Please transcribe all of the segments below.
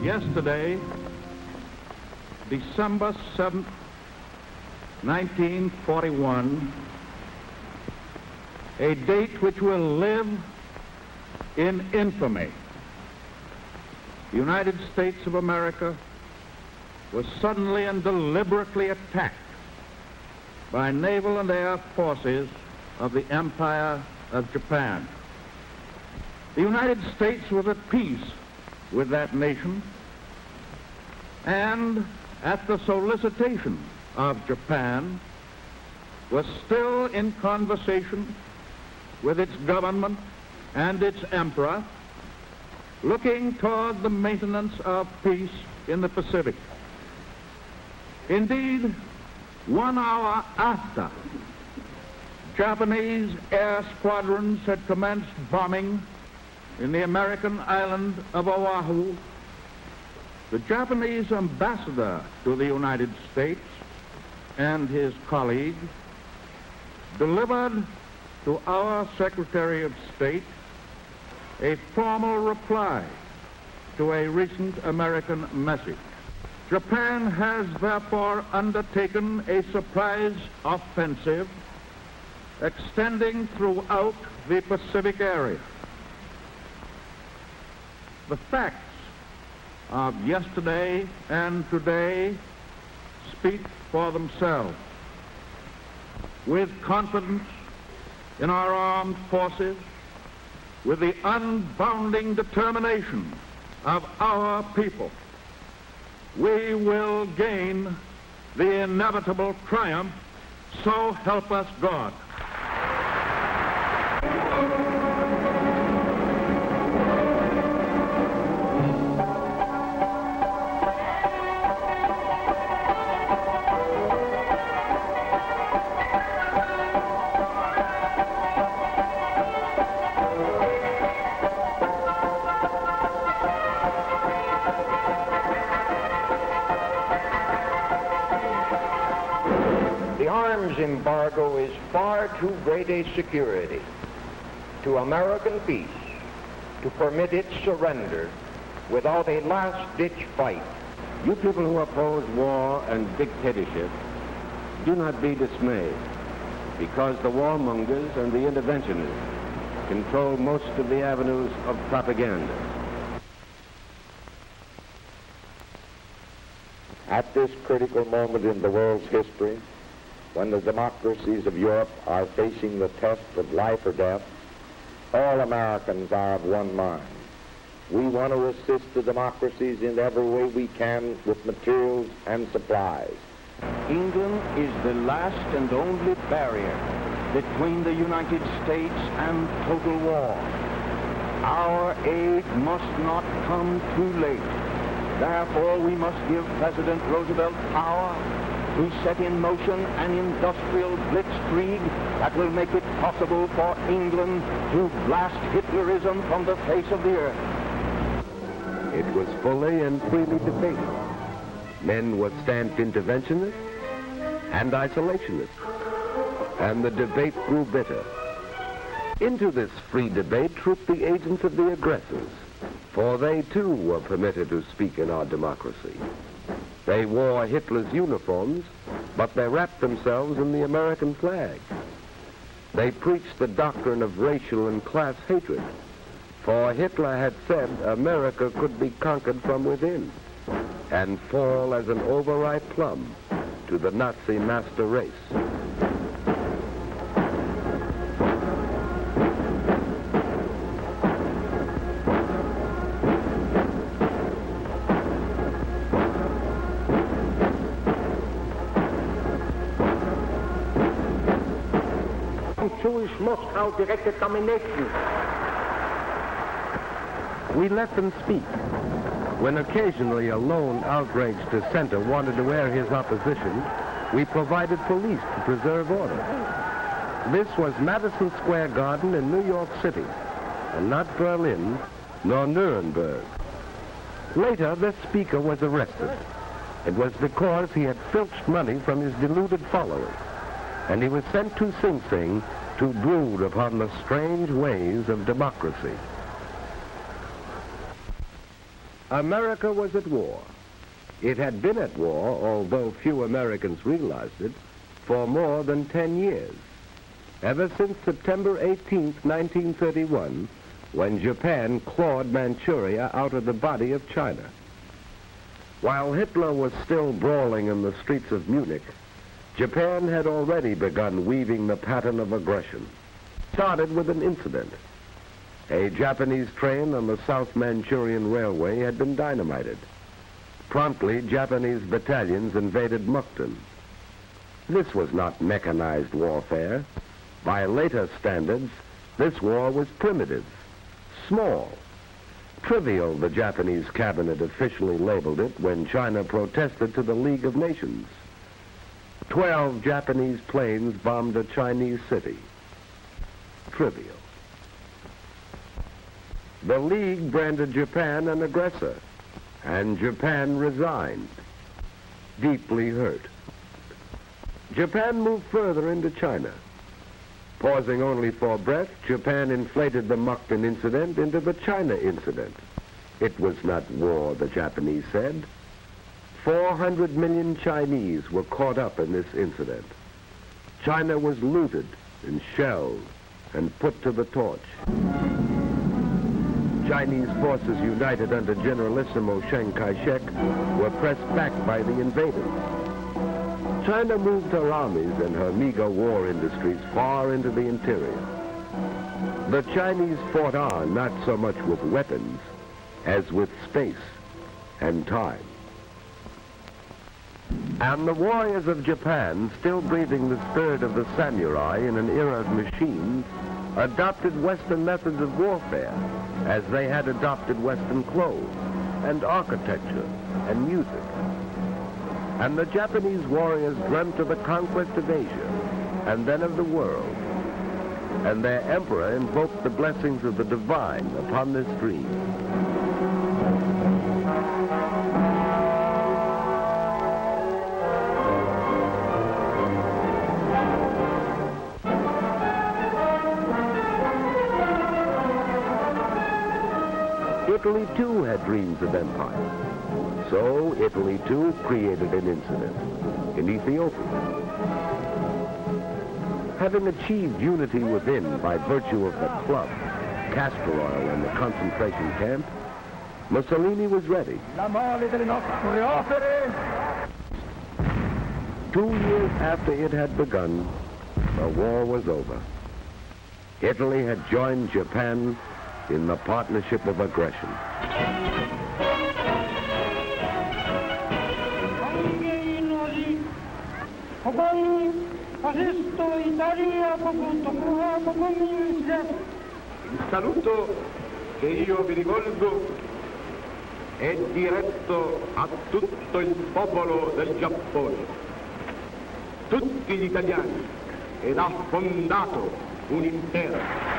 Yesterday, December 7th, 1941, a date which will live in infamy. The United States of America was suddenly and deliberately attacked by naval and air forces of the Empire of Japan. The United States was at peace with that nation, and at the solicitation of Japan, was still in conversation with its government and its emperor, looking toward the maintenance of peace in the Pacific. Indeed, 1 hour after Japanese air squadrons had commenced bombing in the American island of Oahu, the Japanese ambassador to the United States and his colleague delivered to our Secretary of State a formal reply to a recent American message. Japan has therefore undertaken a surprise offensive extending throughout the Pacific area. The facts of yesterday and today speak for themselves. With confidence in our armed forces, with the unbounding determination of our people, we will gain the inevitable triumph, so help us God. Embargo is far too great a security to American peace to permit its surrender without a last-ditch fight. You people who oppose war and dictatorship, do not be dismayed, because the warmongers and the interventionists control most of the avenues of propaganda. At this critical moment in the world's history, when the democracies of Europe are facing the test of life or death, all Americans are of one mind. We want to assist the democracies in every way we can with materials and supplies. England is the last and only barrier between the United States and total war. Our aid must not come too late. Therefore, we must give President Roosevelt power to set in motion an industrial blitzkrieg that will make it possible for England to blast Hitlerism from the face of the earth. It was fully and freely debated. Men were stamped interventionists and isolationists, and the debate grew bitter. Into this free debate trooped the agents of the aggressors, for they too were permitted to speak in our democracy. They wore Hitler's uniforms, but they wrapped themselves in the American flag. They preached the doctrine of racial and class hatred, for Hitler had said America could be conquered from within and fall as an overripe plum to the Nazi master race. Jewish Moscow directed domination. We let them speak. When occasionally a lone outraged dissenter wanted to air his opposition, we provided police to preserve order. This was Madison Square Garden in New York City, and not Berlin nor Nuremberg. Later, the speaker was arrested. It was because he had filched money from his deluded followers, and he was sent to Sing Sing to brood upon the strange ways of democracy. America was at war. It had been at war, although few Americans realized it, for more than 10 years. Ever since September 18, 1931, when Japan clawed Manchuria out of the body of China. While Hitler was still brawling in the streets of Munich, Japan had already begun weaving the pattern of aggression. Started with an incident. A Japanese train on the South Manchurian Railway had been dynamited. Promptly, Japanese battalions invaded Mukden. This was not mechanized warfare. By later standards, this war was primitive, small, trivial, the Japanese cabinet officially labeled it when China protested to the League of Nations. 12 Japanese planes bombed a Chinese city. Trivial. The League branded Japan an aggressor, and Japan resigned, deeply hurt. Japan moved further into China. Pausing only for breath, Japan inflated the Mukden incident into the China incident. It was not war, the Japanese said. 400 million Chinese were caught up in this incident. China was looted and shelled and put to the torch. Chinese forces united under Generalissimo Chiang Kai-shek were pressed back by the invaders. China moved her armies and her meager war industries far into the interior. The Chinese fought on not so much with weapons as with space and time. And the warriors of Japan, still breathing the spirit of the samurai in an era of machines, adopted Western methods of warfare as they had adopted Western clothes and architecture and music. And the Japanese warriors dreamt of the conquest of Asia and then of the world. And their emperor invoked the blessings of the divine upon this dream. Italy, too, had dreams of empire. So Italy, too, created an incident in Ethiopia. Having achieved unity within by virtue of the club, castor oil, and the concentration camp, Mussolini was ready. 2 years after it had begun, the war was over. Italy had joined Japan in the partnership of aggression. Il saluto che io vi rivolgo è diretto a tutto il popolo del Giappone, tutti gli italiani, ed ha fondato un impero.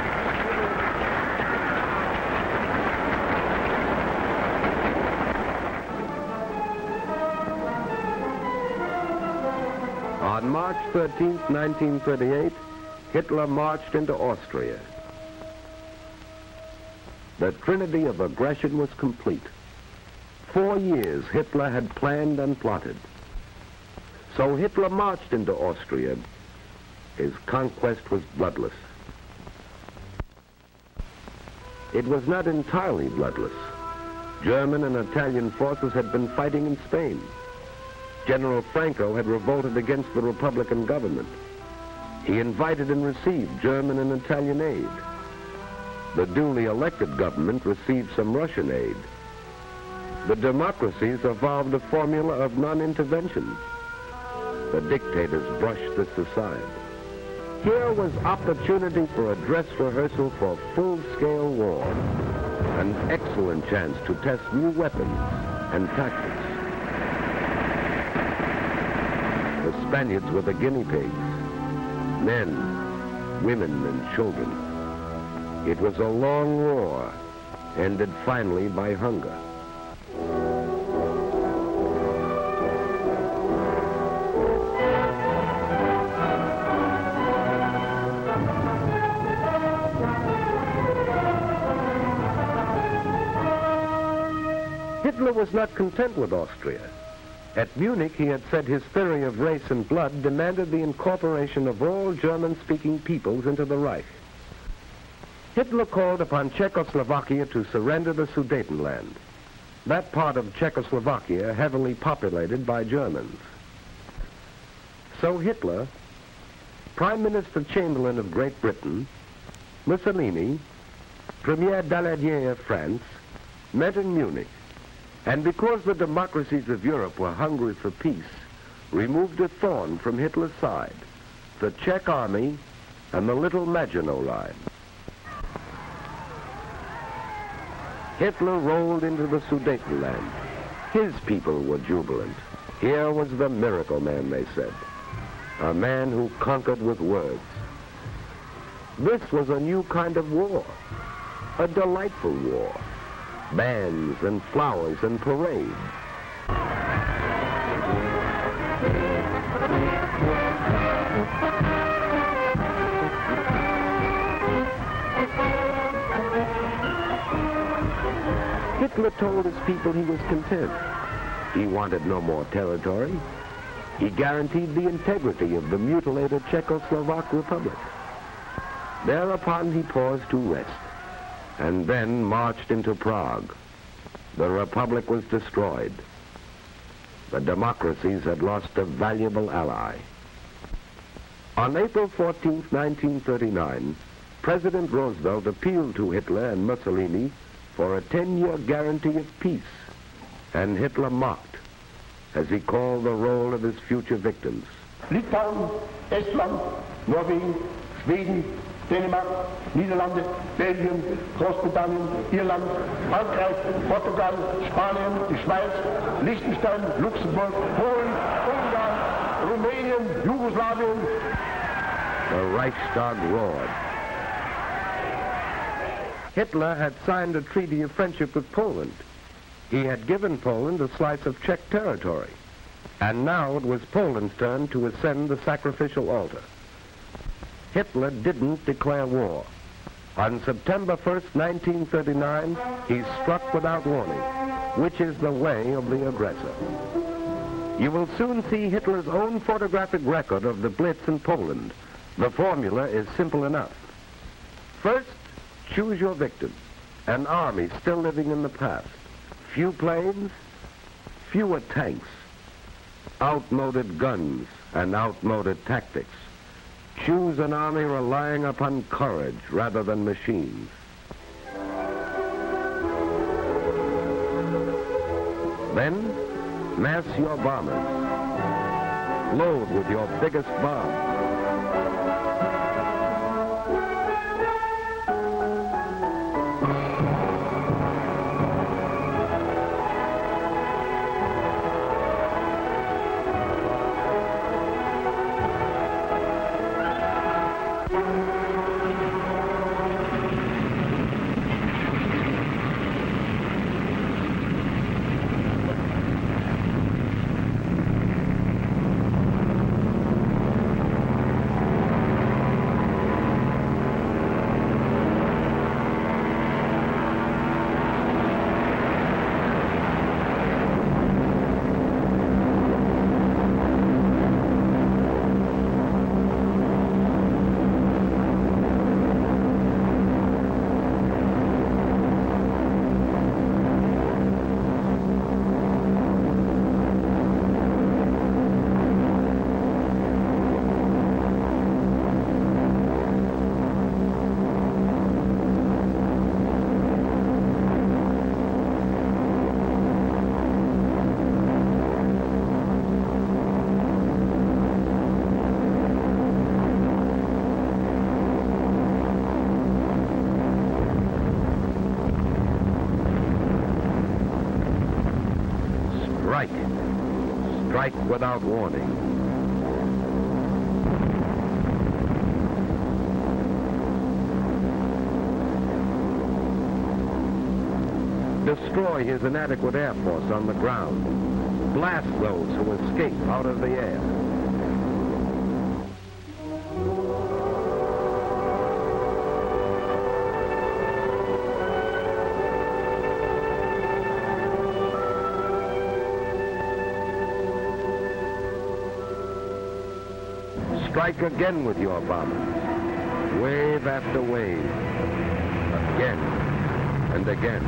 On March 13, 1938, Hitler marched into Austria. The trinity of aggression was complete. 4 years Hitler had planned and plotted. So Hitler marched into Austria. His conquest was bloodless. It was not entirely bloodless. German and Italian forces had been fighting in Spain. General Franco had revolted against the Republican government. He invited and received German and Italian aid. The duly elected government received some Russian aid. The democracies evolved a formula of non-intervention. The dictators brushed this aside. Here was opportunity for a dress rehearsal for full-scale war, an excellent chance to test new weapons and tactics. The Spaniards were the guinea pigs, men, women, and children. It was a long war, ended finally by hunger. Hitler was not content with Austria. At Munich, he had said his theory of race and blood demanded the incorporation of all German-speaking peoples into the Reich. Hitler called upon Czechoslovakia to surrender the Sudetenland, that part of Czechoslovakia heavily populated by Germans. So Hitler, Prime Minister Chamberlain of Great Britain, Mussolini, Premier Daladier of France, met in Munich, and because the democracies of Europe were hungry for peace, removed a thorn from Hitler's side, the Czech army and the Little Maginot Line. Hitler rolled into the Sudetenland. His people were jubilant. Here was the miracle man, they said, a man who conquered with words. This was a new kind of war, a delightful war. Bands and flowers and parades. Hitler told his people he was content. He wanted no more territory. He guaranteed the integrity of the mutilated Czechoslovak Republic. Thereupon he paused to rest, and then marched into Prague. The Republic was destroyed. The democracies had lost a valuable ally. On April 14, 1939, President Roosevelt appealed to Hitler and Mussolini for a 10-year guarantee of peace, and Hitler mocked as he called the roll of his future victims. Litauen, Estland, Norwegen, Schweden, Dänemark, Niederlande, Belgien, Großbritannien, Irland, Frankreich, Portugal, Spanien, die Schweiz, Liechtenstein, Luxemburg, Polen, Ungarn, Rumänien, Jugoslawien. The Reichstag roared. Hitler had signed a treaty of friendship with Poland. He had given Poland a slice of Czech territory, and now it was Poland's turn to ascend the sacrificial altar. Hitler didn't declare war. On September 1st, 1939, he struck without warning, which is the way of the aggressor. You will soon see Hitler's own photographic record of the Blitz in Poland. The formula is simple enough. First, choose your victim, an army still living in the past. Few planes, fewer tanks, outmoded guns and outmoded tactics. Choose an army relying upon courage rather than machines. Then, mass your bombers. Load with your biggest bomb. Strike without warning. Destroy his inadequate air force on the ground. Blast those who escape out of the air. Strike again with your bombers, wave after wave, again and again.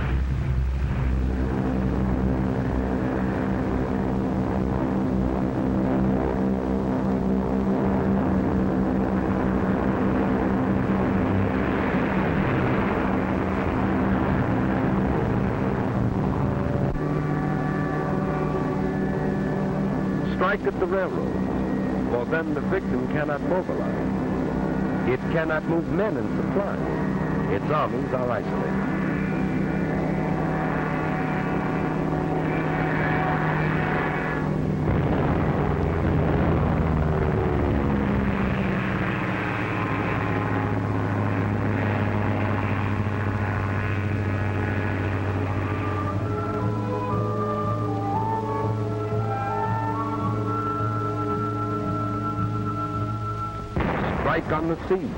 Strike at the railroad, for then the victim cannot mobilize. It cannot move men and supplies. Its armies are isolated. Strike on the sea.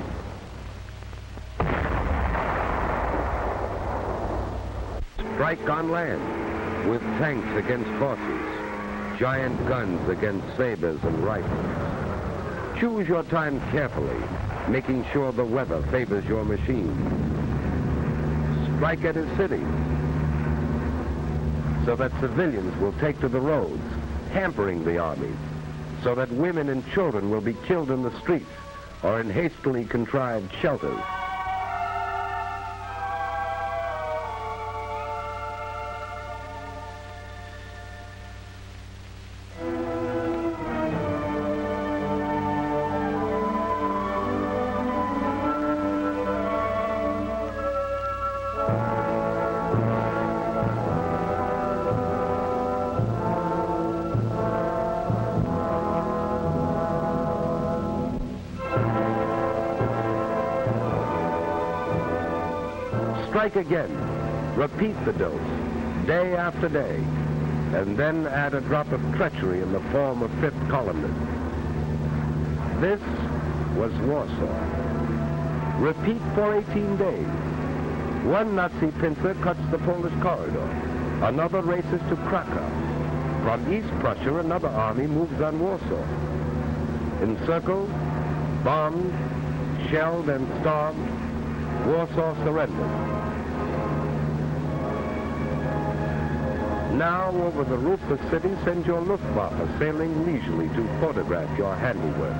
Strike on land, with tanks against horses, giant guns against sabers and rifles. Choose your time carefully, making sure the weather favors your machine. Strike at a city, so that civilians will take to the roads, hampering the armies, so that women and children will be killed in the streets or in hastily contrived shelters. Strike again. Repeat the dose, day after day, and then add a drop of treachery in the form of fifth columnists. This was Warsaw. Repeat for 18 days. One Nazi pincer cuts the Polish corridor. Another races to Krakow. From East Prussia, another army moves on Warsaw. Encircled, bombed, shelled, and starved, Warsaw surrendered. Now, over the roofless city, send your Luftwaffe sailing leisurely to photograph your handiwork.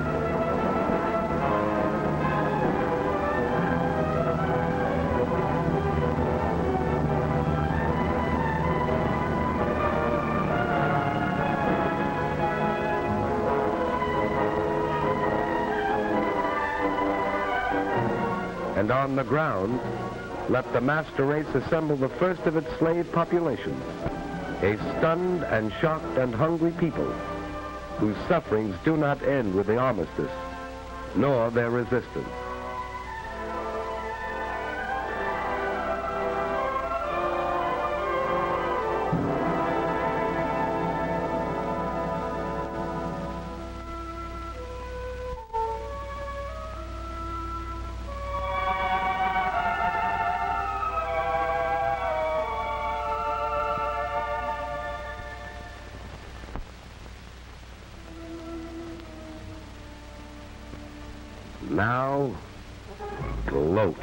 And on the ground, let the master race assemble the first of its slave populations, a stunned and shocked and hungry people whose sufferings do not end with the armistice, nor their resistance. Now, gloat.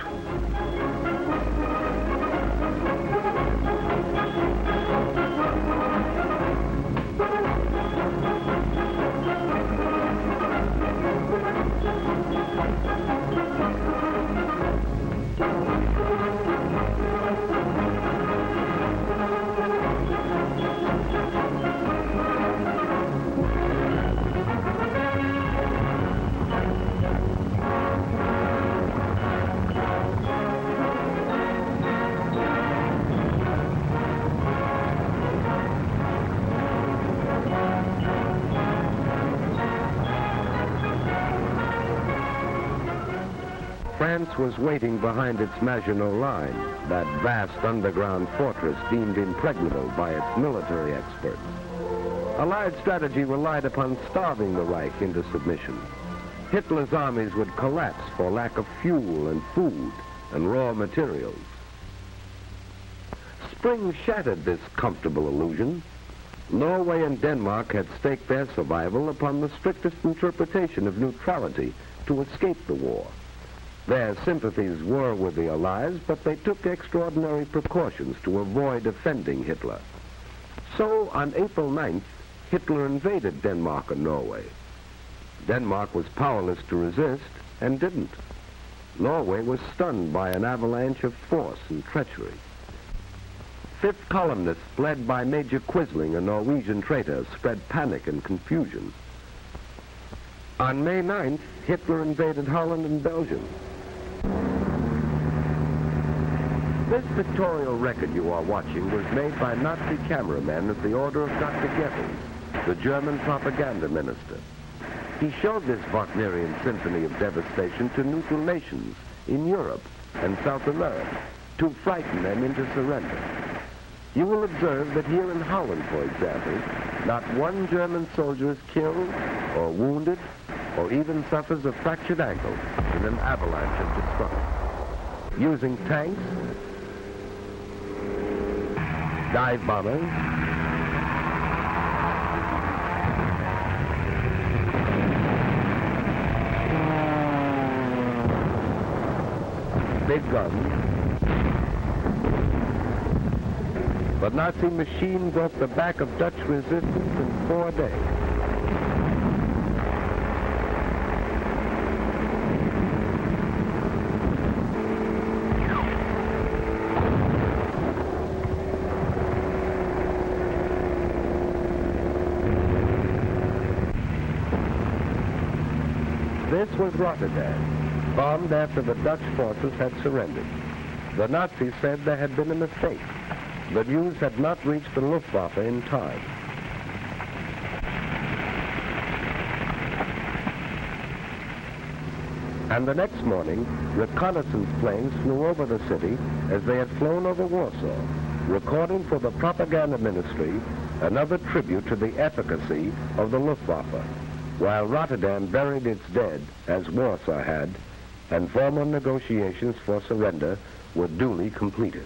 France was waiting behind its Maginot Line, that vast underground fortress deemed impregnable by its military experts. Allied strategy relied upon starving the Reich into submission. Hitler's armies would collapse for lack of fuel and food and raw materials. Spring shattered this comfortable illusion. Norway and Denmark had staked their survival upon the strictest interpretation of neutrality to escape the war. Their sympathies were with the Allies, but they took extraordinary precautions to avoid offending Hitler. So, on April 9th, Hitler invaded Denmark and Norway. Denmark was powerless to resist and didn't. Norway was stunned by an avalanche of force and treachery. Fifth columnists, led by Major Quisling, a Norwegian traitor, spread panic and confusion. On May 9th, Hitler invaded Holland and Belgium. This pictorial record you are watching was made by Nazi cameramen at the order of Dr. Goebbels, the German propaganda minister. He showed this Wagnerian symphony of devastation to neutral nations in Europe and South America to frighten them into surrender. You will observe that here in Holland, for example, not one German soldier is killed or wounded or even suffers a fractured ankle in an avalanche of destruction. Using tanks, dive bombers, big guns, the Nazi machine broke the back of Dutch resistance in 4 days. This was Rotterdam, bombed after the Dutch forces had surrendered. The Nazis said there had been a mistake. The news had not reached the Luftwaffe in time. And the next morning, reconnaissance planes flew over the city as they had flown over Warsaw, recording for the propaganda ministry another tribute to the efficacy of the Luftwaffe, while Rotterdam buried its dead, as Warsaw had, and formal negotiations for surrender were duly completed.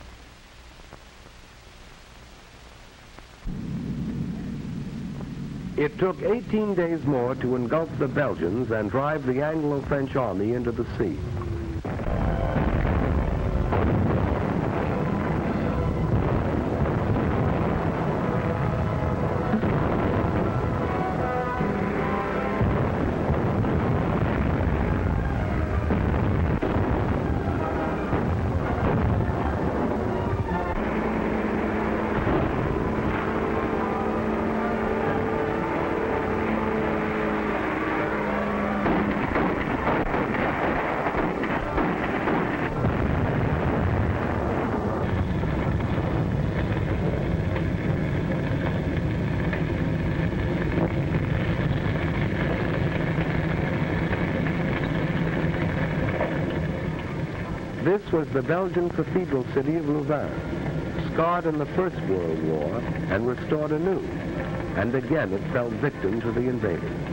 It took 18 days more to engulf the Belgians and drive the Anglo-French army into the sea. This was the Belgian cathedral city of Louvain, scarred in the First World War and restored anew, and again it fell victim to the invaders.